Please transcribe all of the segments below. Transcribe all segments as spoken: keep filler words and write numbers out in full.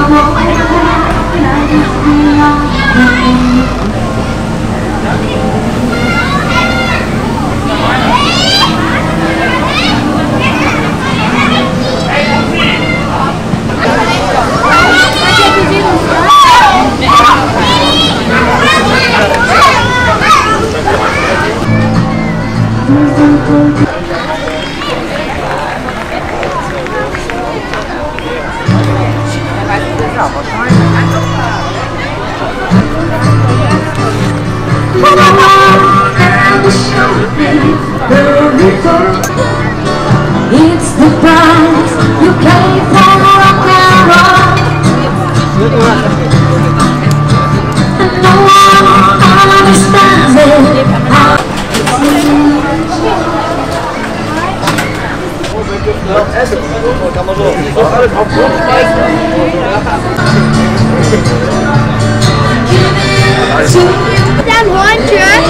It's the price you pay for rock and roll. And no one understands it. Kann man so. Doch alles auf Boden schmeißen. Dann Hornchen.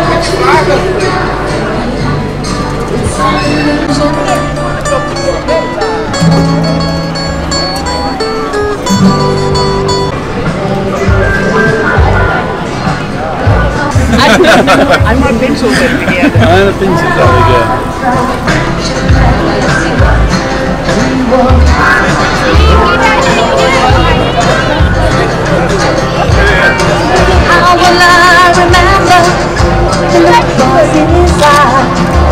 Einmal Pinso sind wir gerne. Eine Pinso, glaube ich, ja. How will I remember the light was in his eyes?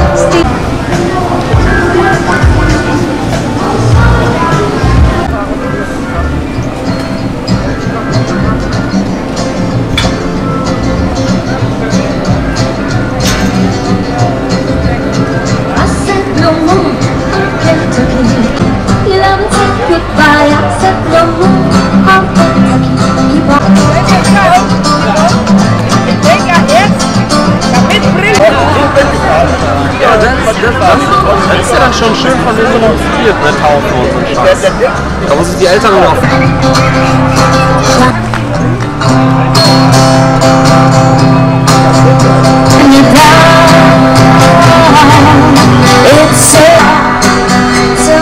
I said no more, I'm Kentucky. You love and say goodbye. I said no more, I'm Kentucky. Keep on. Ja, das, das, das, das ist ja dann schon schön von denen so noch viert, ne, Taufen und so ein Scheiß. Da muss ich die Eltern noch. It's so, so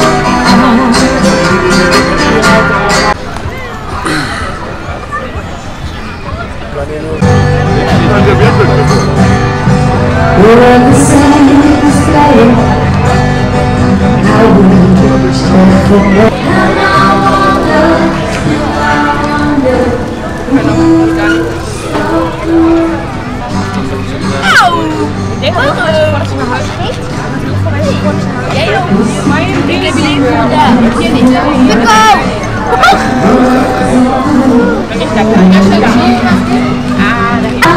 when the sun is flying, I wish for more. And I wonder, I wonder. Der Hund oder was? Echt? Ja, ja. Ich gebe ihn da. Hier nicht. Nico! Ich sag gar nicht. Ah, da geht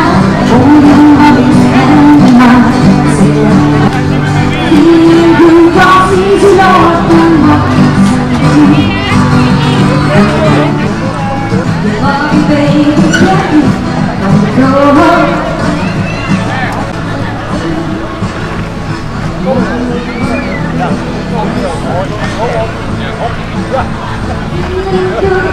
Thank you.